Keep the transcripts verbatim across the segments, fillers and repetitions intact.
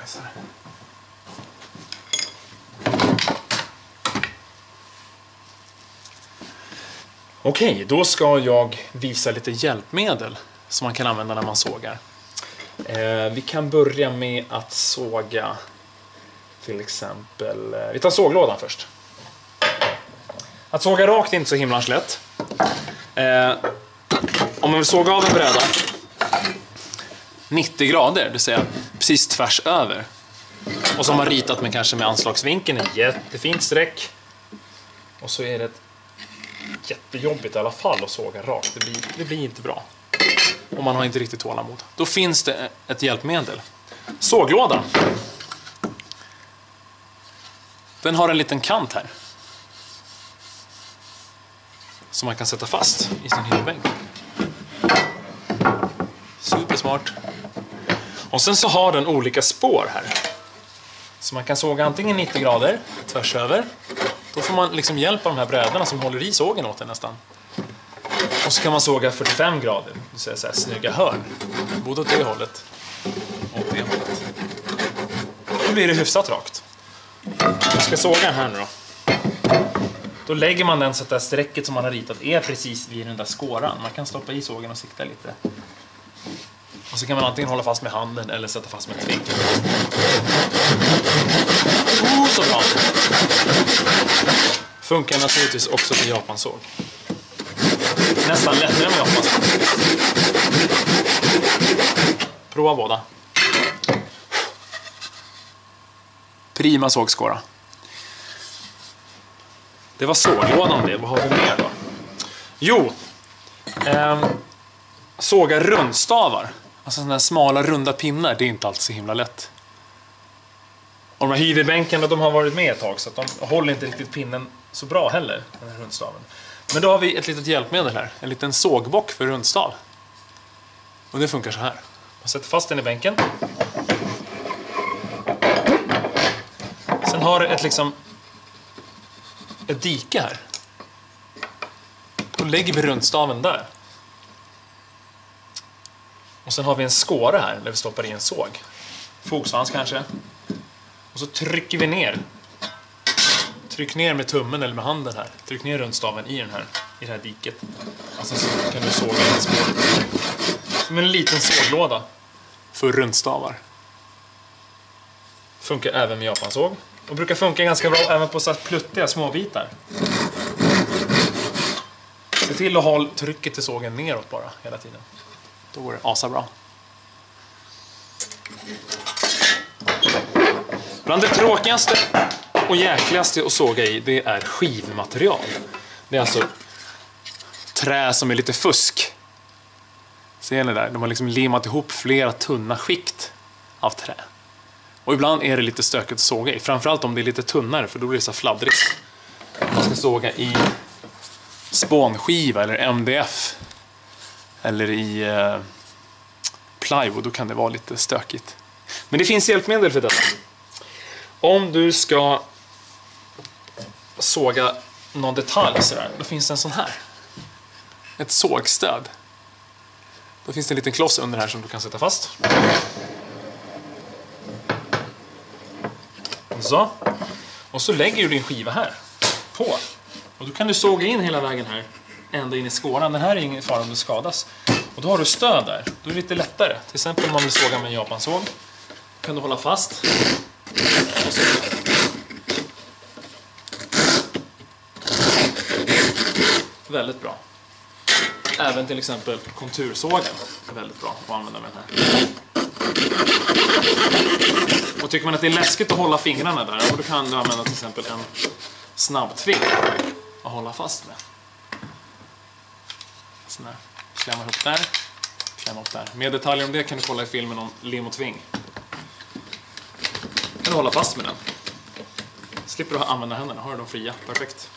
Okej, då ska jag visa lite hjälpmedel som man kan använda när man sågar. Eh, vi kan börja med att såga till exempel... Eh, vi tar såglådan först. Att såga rakt är inte så himla lätt. Eh, om man vill såga av en bräda nittio grader, det vill säga precis tvärs över. Och så har man ritat med kanske med anslagsvinkeln, ett jättefint streck. Och så är det ett jättejobbigt i alla fall att såga rakt. Det blir, det blir inte bra. Och man har inte riktigt tålamod. Då finns det ett hjälpmedel. Såglådan. Den har en liten kant här. Som man kan sätta fast i sin hyllbänk. Supersmart. Och sen så har den olika spår här. Så man kan såga antingen nittio grader tvärs över. Då får man liksom hjälp av de här brädorna som håller i sågen åt den nästan. Och så kan man såga fyrtiofem grader. Det vill säga så här snygga hörn. Både åt det hållet och åt det hållet. Då blir det hyfsat rakt. Jag ska såga den här nu då. Då lägger man den så att det strecket som man har ritat är precis vid den där skåran. Man kan stoppa i sågen och sikta lite. Och så kan man antingen hålla fast med handen eller sätta fast med tving. Oh, så bra! Funkar naturligtvis också till japansåg. Nästan lättare med japansåg. Prova båda. Prima sågskåra. Det var såglådan det. Vad har vi mer då? Jo, eh, såga rundstavar. Alltså sådana här smala runda pinnar. Det är inte alltid så himla lätt. Och de här hyverbänkarna, de har varit med ett tag. Så att de håller inte riktigt pinnen så bra heller. Den här rundstaven. Men då har vi ett litet hjälpmedel här. En liten sågbock för rundstav. Och det funkar så här. Man sätter fast den i bänken. Sen har det ett liksom... ett dike här. Då lägger vi rundstaven där. Och sen har vi en skåra här där vi stoppar i en såg. Fogsvans kanske. Och så trycker vi ner. Tryck ner med tummen eller med handen här. Tryck ner rundstaven i den här, i det här diket. Och sen så kan du såga in spåret. Som en liten såglåda för rundstavar. Funkar även med japansåg. Och brukar funka ganska bra även på så här pluttiga små bitar. Se till att hålla trycket till sågen neråt bara hela tiden. Då går det asabra. Bland det tråkigaste och jäkligaste att såga i, det är skivmaterial. Det är alltså trä som är lite fusk. Ser ni där? De har liksom limmat ihop flera tunna skikt av trä. Och ibland är det lite stökigt att såga i. Framförallt om det är lite tunnare, för då blir det så fladdrigt. Man ska såga i spånskiva eller M D F. Eller i eh, plywood, då kan det vara lite stökigt. Men det finns hjälpmedel för detta. Om du ska såga någon detalj sådär, då finns det en sån här. Ett sågstöd. Då finns det en liten kloss under här som du kan sätta fast. Så. Och så lägger du din skiva här på. Och då kan du såga in hela vägen här ända in i skåran. Den här är ingen fara om du skadas. Och då har du stöd där. Då är det lite lättare. Till exempel om man vill såga med en japansåg. Kan du hålla fast. Och så. Väldigt bra. Även till exempel kontursågen är väldigt bra att använda med den här. Och tycker man att det är läskigt att hålla fingrarna där, då kan du använda till exempel en snabbtving att hålla fast med. Sån här. Klämma ihop där. Klämma upp där. Mer detaljer om det kan du kolla i filmen om lim och tving. Kan du hålla fast med den. Slipper du använda händerna, har du dem fria. Perfekt.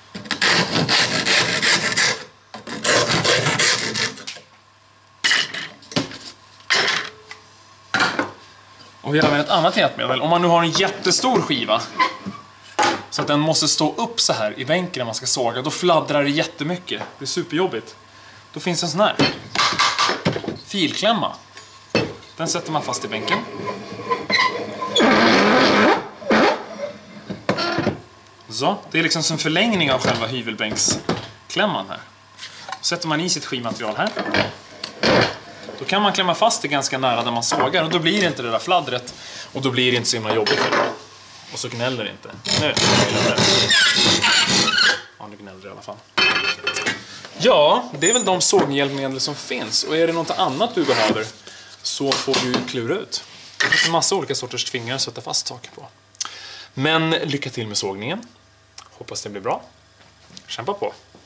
Och vi har även ett annat hjälpmedel. Om man nu har en jättestor skiva så att den måste stå upp så här i bänken när man ska såga, då fladdrar det jättemycket. Det är superjobbigt. Då finns en sån här filklämma. Den sätter man fast i bänken. Så, det är liksom som förlängning av själva hyvelbänksklämman här. Sätter man i sitt skivmaterial här. Då kan man klämma fast det ganska nära där man sågar och då blir det inte det där fladdret och då blir det inte så himla jobbigt. Och så gnäller det inte. Nu gnäller det. Ja, nu gnäller det i alla fall. Ja, det är väl de såghjälpmedel som finns. Och är det något annat du behöver så får du klura ut. Det finns en massa olika sorters fingrar att sätta fast saker på. Men lycka till med sågningen. Hoppas det blir bra. Kämpa på.